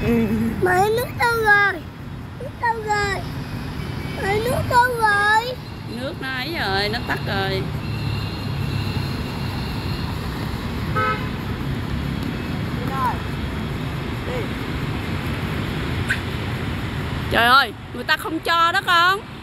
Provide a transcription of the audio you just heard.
Mày nước đâu rồi? Nước đâu rồi? Mày nước đâu rồi? Nước nó ấy rồi, nó tắt rồi. Trời ơi, người ta không cho đó con.